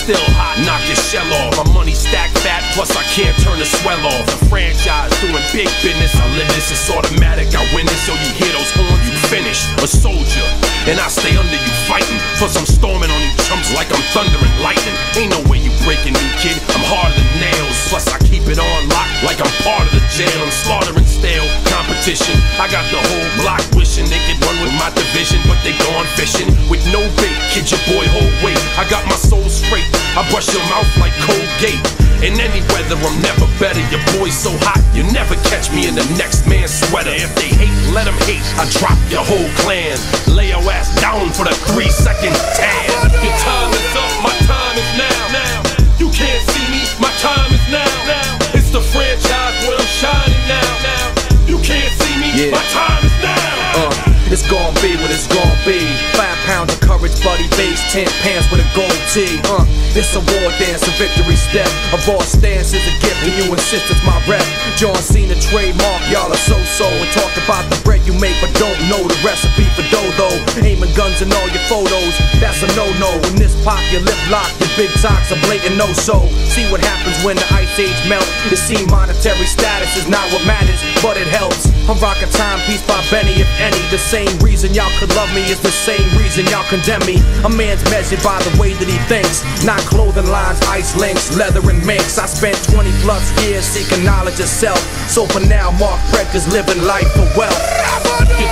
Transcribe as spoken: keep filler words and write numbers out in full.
still hot, knock your shell off. My money stacked fat, plus I can't turn the swell off. The franchise doing big business, I live this, it's automatic, I win this. So you hear those horns, you finished. A soldier, and I stay under you fighting. Plus I'm storming on you chumps like I'm thunder and lightning. Ain't no way you breaking me, kid, I'm harder than nails. Plus I keep it on lock like I'm part of the jail. I'm slaughtering stale competition. I got the whole block wishing they could run with my division, but they gone fishing with no bait. Kid, your boy hold weight. I got my soul straight, I brush your mouth like Colgate. In any weather, I'm never better. Your boy's so hot, you never catch me in the next man's sweater. If they hate, let them hate. I drop your whole clan. Lay your ass down for the three second tan. Your time is up, my time is now. Now you can't see me, my time is now. Now it's the franchise where I'm shining now. Now you can't see me, yeah. My time is now. Uh. It's gon' be what it's gon' be. Five pounds of courage, buddy base, ten pants with a gold tee. Uh, it's a war dance, a victory step. A raw stance is a gift, and you insist it's my rep. John Cena trademark, y'all are so-so. And talk about the bread you make, but don't know the recipe for dough. Aiming guns in all your photos, that's a no-no. In this pop, your lip lock, your big talks are blatant no-so. See what happens when the ice age melt. It seems monetary status is not what matters, but it helps. I'm rocking Timepiece by Benny, if any. The same reason y'all could love me is the same reason y'all condemn me. A man's measured by the way that he thinks, not clothing lines, ice links, leather and minks. I spent twenty plus years seeking knowledge of self. So for now, Mark Breck is living life for wealth. Your